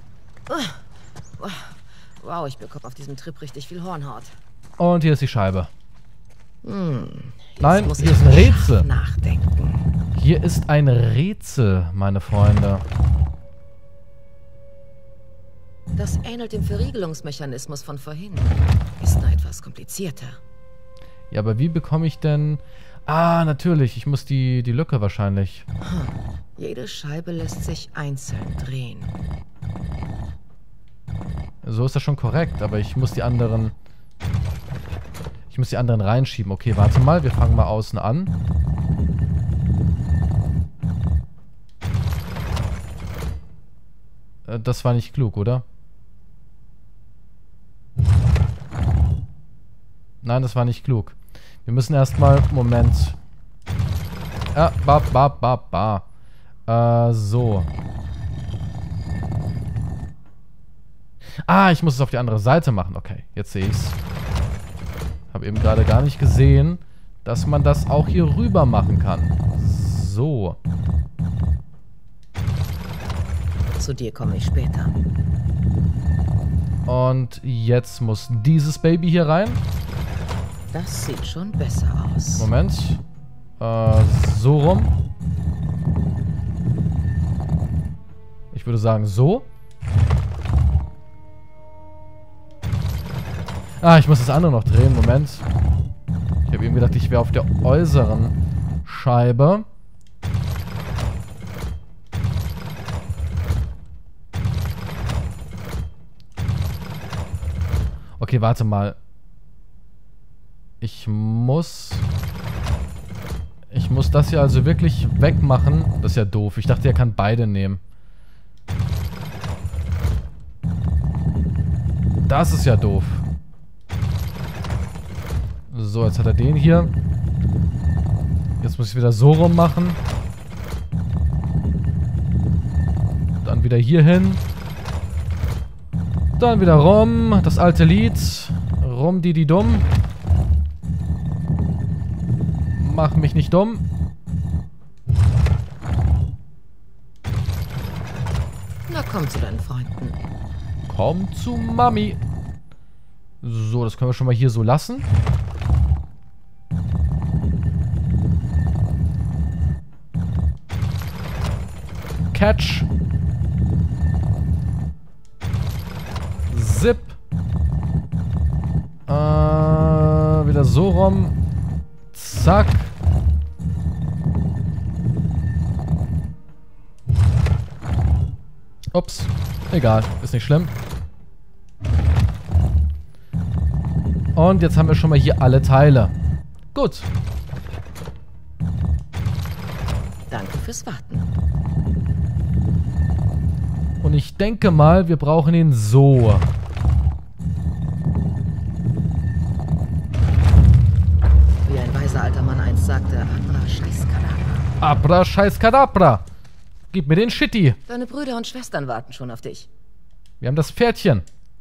Speaker 2: Wow, ich bekomme auf diesem Trip richtig viel Hornhaut.
Speaker 1: Und hier ist die Scheibe.
Speaker 2: Jetzt
Speaker 1: Nein,
Speaker 2: muss
Speaker 1: hier
Speaker 2: ich
Speaker 1: ist ein Rätsel.
Speaker 2: nachdenken.
Speaker 1: Hier ist ein Rätsel, meine Freunde.
Speaker 2: Das ähnelt dem Verriegelungsmechanismus von vorhin. Ist nur etwas komplizierter.
Speaker 1: Ja, aber wie bekomme ich denn... Ah, natürlich. Ich muss die Lücke wahrscheinlich...
Speaker 2: Jede Scheibe lässt sich einzeln drehen.
Speaker 1: So ist das schon korrekt, aber ich muss die anderen... Ich muss die anderen reinschieben. Okay, warte mal. Wir fangen mal außen an. Das war nicht klug, oder? Nein, das war nicht klug. Wir müssen erstmal... Moment. Ja, so. Ah, ich muss es auf die andere Seite machen. Okay, jetzt sehe ich's. Habe eben gerade gar nicht gesehen, dass man das auch hier rüber machen kann. So.
Speaker 2: Zu dir komme ich später.
Speaker 1: Und jetzt muss dieses Baby hier rein.
Speaker 2: Das sieht schon besser aus.
Speaker 1: Moment. So rum. Ich würde sagen so. Ah, ich muss das andere noch drehen. Moment. Ich habe eben gedacht, ich wäre auf der äußeren Scheibe. Okay, warte mal. Ich muss... Ich muss das hier also wirklich wegmachen. Das ist ja doof. Ich dachte, er kann beide nehmen. Das ist ja doof. So, jetzt hat er den hier. Jetzt muss ich wieder so rum machen. Dann wieder hier hin. Dann wieder rum. Das alte Lied. Rum, die dumm. Mach mich nicht dumm.
Speaker 2: Na komm zu deinen Freunden.
Speaker 1: Komm zu Mami. So, das können wir schon mal hier so lassen. Catch. Zip. Wieder so rum. Zack. Ups. Egal. Ist nicht schlimm. Und jetzt haben wir schon mal hier alle Teile. Gut.
Speaker 2: Danke fürs Warten.
Speaker 1: Und ich denke mal, wir brauchen ihn so.
Speaker 2: Wie ein weiser alter Mann einst sagte, Abra Scheißkadabra.
Speaker 1: Abra Scheißkadabra. Gib mir den Shitty.
Speaker 2: Deine Brüder und Schwestern warten schon auf dich.
Speaker 1: Wir haben das Pferdchen.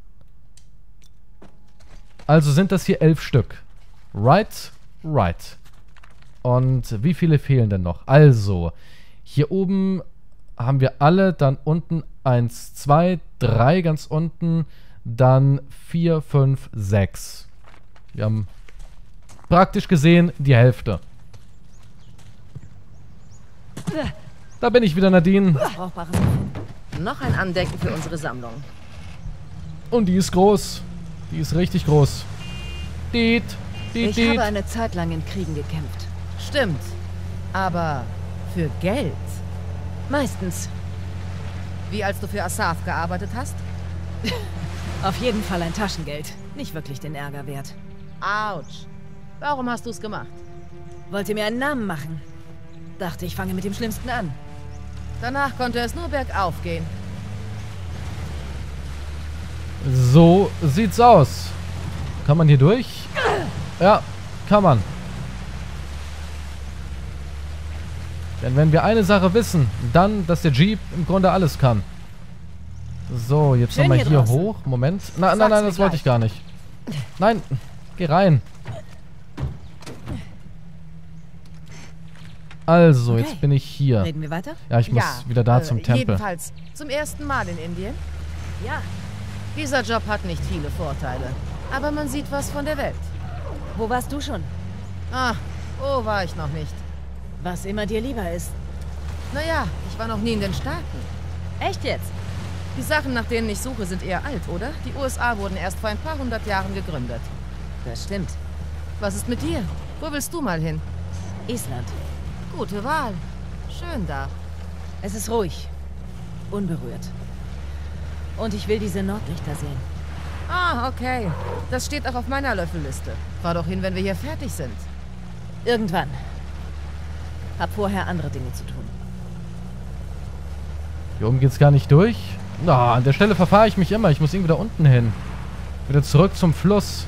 Speaker 1: Also sind das hier 11 Stück. Right? Right. Und wie viele fehlen denn noch? Also, hier oben haben wir alle, dann unten 1, 2, 3 ganz unten, dann 4, 5, 6. Wir haben praktisch gesehen die Hälfte. Da bin ich wieder, Nadine.
Speaker 5: Brauchbares gefunden.
Speaker 2: Noch ein Andenken für unsere Sammlung.
Speaker 1: Und die ist groß. Die ist richtig groß. Diet, diet,
Speaker 3: Ich
Speaker 1: diet.
Speaker 3: habe eine Zeit lang in Kriegen gekämpft.
Speaker 2: Stimmt. Aber für Geld?
Speaker 3: Meistens.
Speaker 2: Wie als du für Asaf gearbeitet hast?
Speaker 3: Auf jeden Fall ein Taschengeld. Nicht wirklich den Ärger wert.
Speaker 2: Autsch. Warum hast du es gemacht?
Speaker 3: Wollte mir einen Namen machen. Dachte, ich fange mit dem Schlimmsten an.
Speaker 2: Danach konnte es nur bergauf gehen.
Speaker 1: So sieht's aus. Kann man hier durch? Ja, kann man. Denn wenn wir eine Sache wissen, dann, dass der Jeep im Grunde alles kann. So, jetzt
Speaker 3: Schön
Speaker 1: nochmal
Speaker 3: hier
Speaker 1: hier
Speaker 3: draußen.
Speaker 1: hoch. Moment. Nein,
Speaker 3: Sag's
Speaker 1: nein,
Speaker 3: mir
Speaker 1: das wollte
Speaker 3: gleich.
Speaker 1: ich gar nicht. Nein, geh rein. Also,
Speaker 3: Okay.
Speaker 1: jetzt bin ich hier.
Speaker 3: Reden wir weiter?
Speaker 1: Ja, ich muss wieder da zum Tempel.
Speaker 2: Jedenfalls zum ersten Mal in Indien.
Speaker 3: Ja.
Speaker 2: Dieser Job hat nicht viele Vorteile. Aber man sieht was von der Welt.
Speaker 3: Wo warst du schon?
Speaker 2: Ah, wo war ich noch nicht?
Speaker 3: Was immer dir lieber ist.
Speaker 2: Naja, ich war noch nie in den Staaten.
Speaker 3: Echt jetzt?
Speaker 2: Die Sachen, nach denen ich suche, sind eher alt, oder? Die USA wurden erst vor ein paar hundert Jahren gegründet.
Speaker 3: Das stimmt.
Speaker 2: Was ist mit dir? Wo willst du mal hin?
Speaker 3: Island.
Speaker 2: Gute Wahl. Schön da.
Speaker 3: Es ist ruhig. Unberührt. Und ich will diese Nordlichter sehen.
Speaker 2: Ah, okay. Das steht auch auf meiner Löffelliste. Fahr doch hin, wenn wir hier fertig sind.
Speaker 3: Irgendwann. Hab vorher andere Dinge zu tun.
Speaker 1: Hier oben geht's gar nicht durch. Na, an der Stelle verfahre ich mich immer. Ich muss irgendwie da unten hin. Wieder zurück zum Fluss.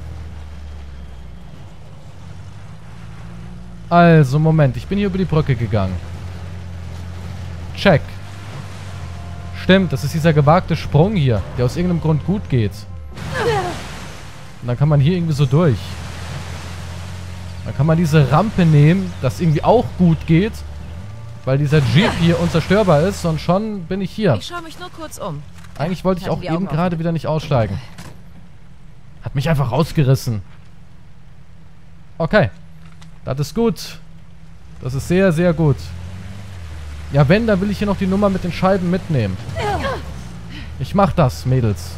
Speaker 1: Also, Moment. Ich bin hier über die Brücke gegangen. Check. Stimmt, das ist dieser gewagte Sprung hier, der aus irgendeinem Grund gut geht. Und dann kann man hier irgendwie so durch. Dann kann man diese Rampe nehmen, das irgendwie auch gut geht. Weil dieser Jeep hier unzerstörbar ist und schon bin ich hier.
Speaker 2: Ich schaue mich nur kurz um.
Speaker 1: Eigentlich wollte ich
Speaker 3: Hatten
Speaker 1: auch
Speaker 3: die
Speaker 1: eben
Speaker 3: Augen
Speaker 1: gerade wieder nicht aussteigen. Hat mich einfach rausgerissen. Okay. Das ist gut. Das ist sehr, sehr gut. Ja, wenn, dann will ich hier noch die Nummer mit den Scheiben mitnehmen. Ich mach das, Mädels.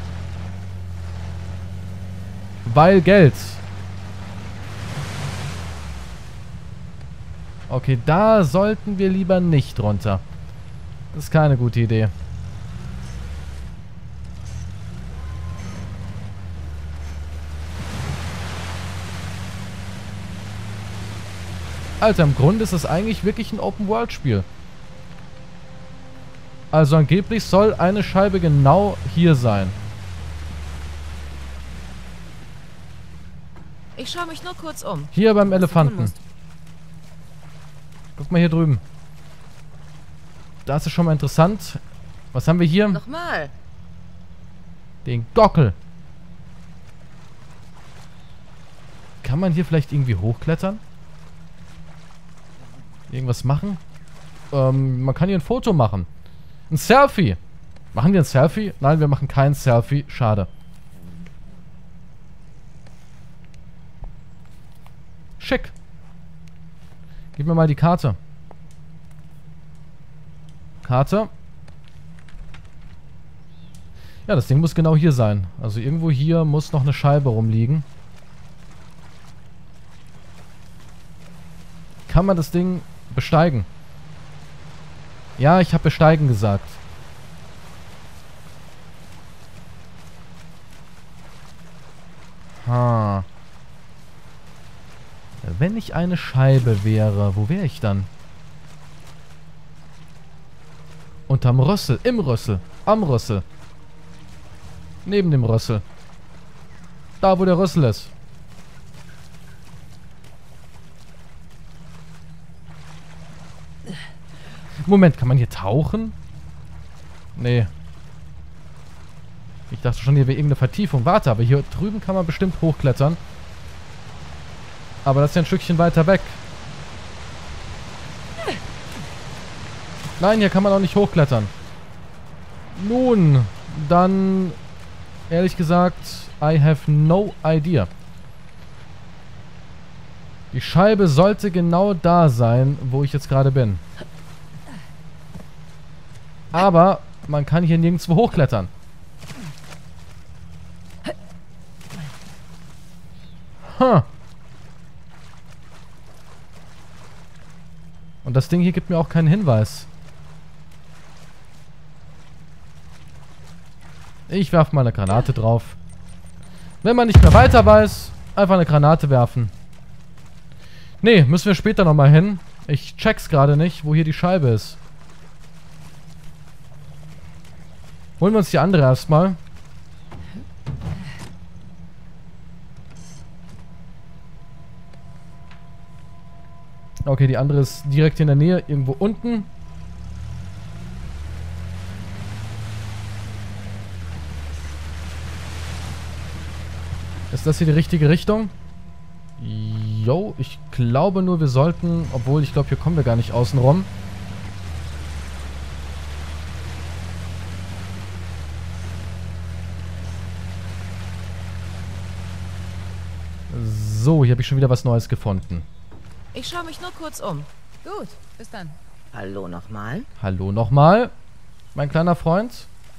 Speaker 1: Weil Geld. Okay, da sollten wir lieber nicht runter. Das ist keine gute Idee. Alter, im Grunde ist es eigentlich wirklich ein Open-World-Spiel. Also angeblich soll eine Scheibe genau hier sein.
Speaker 2: Ich schaue mich nur kurz um.
Speaker 1: Hier beim
Speaker 2: Was du tun
Speaker 1: Elefanten.
Speaker 2: musst.
Speaker 1: Guck mal hier drüben. Das ist schon mal interessant. Was haben wir hier?
Speaker 2: Nochmal.
Speaker 1: Den Gockel. Kann man hier vielleicht irgendwie hochklettern? Irgendwas machen? Man kann hier ein Foto machen. Ein Selfie. Machen wir ein Selfie? Nein, wir machen kein Selfie. Schade. Schick. Gib mir mal die Karte. Karte. Ja, das Ding muss genau hier sein. Also irgendwo hier muss noch eine Scheibe rumliegen. Kann man das Ding besteigen? Ja, ich habe besteigen gesagt. Ha. Wenn ich eine Scheibe wäre, wo wäre ich dann? Unterm Rüssel, im Rüssel, am Rüssel. Neben dem Rüssel. Da, wo der Rüssel ist. Moment, kann man hier tauchen? Nee. Ich dachte schon, hier wäre irgendeine Vertiefung. Warte, aber hier drüben kann man bestimmt hochklettern. Aber das ist ja ein Stückchen weiter weg. Nein, hier kann man auch nicht hochklettern. Nun, dann... Ehrlich gesagt, I have no idea. Die Scheibe sollte genau da sein, wo ich jetzt gerade bin. Aber man kann hier nirgendwo hochklettern. Huh. Und das Ding hier gibt mir auch keinen Hinweis. Ich werfe mal eine Granate drauf. Wenn man nicht mehr weiter weiß, einfach eine Granate werfen. Nee, müssen wir später nochmal hin. Ich check's gerade nicht, wo hier die Scheibe ist. Holen wir uns die andere erstmal. Okay, die andere ist direkt in der Nähe, irgendwo unten. Ist das hier die richtige Richtung? Jo, ich glaube nur, wir sollten... Obwohl, ich glaube, hier kommen wir gar nicht außen rum. So, hier habe ich schon wieder was Neues gefunden.
Speaker 2: Ich schaue mich nur kurz um.
Speaker 3: Gut, bis dann.
Speaker 2: Hallo nochmal.
Speaker 1: Hallo nochmal, mein kleiner Freund.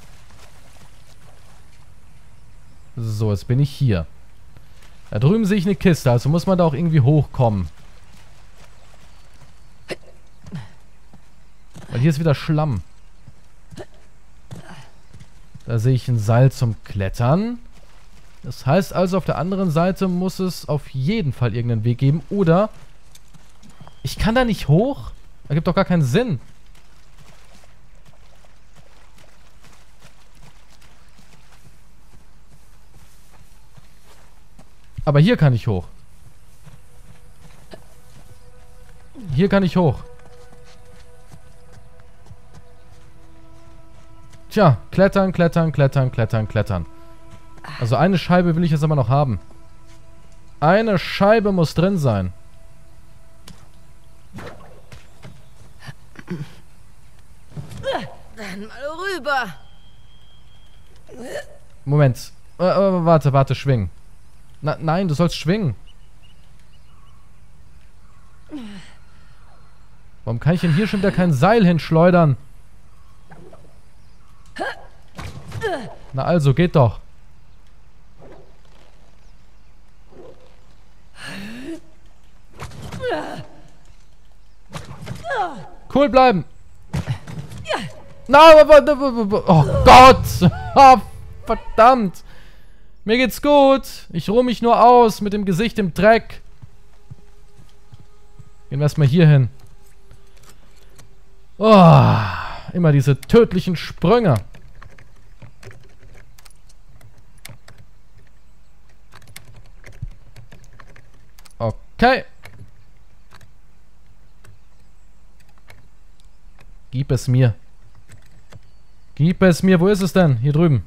Speaker 1: So, jetzt bin ich hier. Da drüben sehe ich eine Kiste, also muss man da auch irgendwie hochkommen. Weil hier ist wieder Schlamm. Da sehe ich ein Seil zum Klettern. Das heißt also, auf der anderen Seite muss es auf jeden Fall irgendeinen Weg geben. Oder ich kann da nicht hoch? Das gibt doch gar keinen Sinn. Aber hier kann ich hoch. Hier kann ich hoch. Tja, klettern, klettern, klettern, klettern, klettern. Also eine Scheibe will ich jetzt aber noch haben. Eine Scheibe muss drin sein.
Speaker 2: Dann mal rüber.
Speaker 1: Moment. Warte, schwingen. Nein, du sollst schwingen. Warum kann ich denn hier schon wieder kein Seil hinschleudern? Na also, geht doch. Cool bleiben. Na, oh Gott. Oh, verdammt. Mir geht's gut. Ich ruhe mich nur aus mit dem Gesicht im Dreck. Gehen wir erstmal hier hin. Oh, immer diese tödlichen Sprünge. Okay. Gib es mir. Gib es mir. Wo ist es denn? Hier drüben.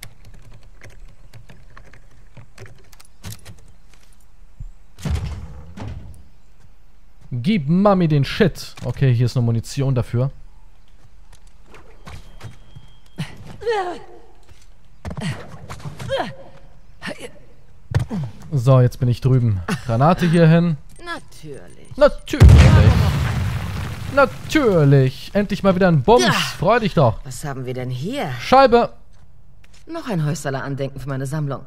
Speaker 1: Gib Mami den Shit. Okay, hier ist noch Munition dafür. So, jetzt bin ich drüben. Granate hier hin.
Speaker 2: Natürlich.
Speaker 1: Natürlich. Natürlich. Endlich mal wieder ein Bums.
Speaker 2: Ja.
Speaker 1: Freu dich doch.
Speaker 2: Was haben wir denn hier?
Speaker 1: Scheibe.
Speaker 2: Noch ein Häuserler-Andenken für meine Sammlung.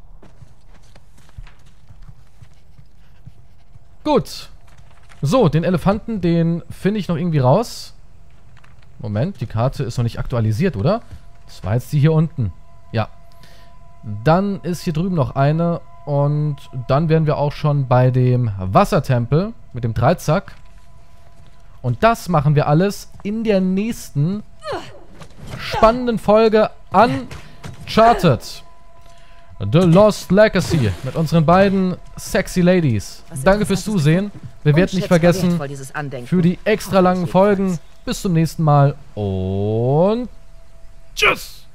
Speaker 1: Gut. So, den Elefanten, den finde ich noch irgendwie raus. Moment, die Karte ist noch nicht aktualisiert, oder? Das war jetzt die hier unten. Ja. Dann ist hier drüben noch eine. Und dann wären wir auch schon bei dem Wassertempel mit dem Dreizack. Und das machen wir alles in der nächsten spannenden Folge Uncharted. The Lost Legacy mit unseren beiden sexy Ladies. Danke fürs Zusehen. Bewerten nicht vergessen für die extra langen Folgen. Bis zum nächsten Mal und tschüss!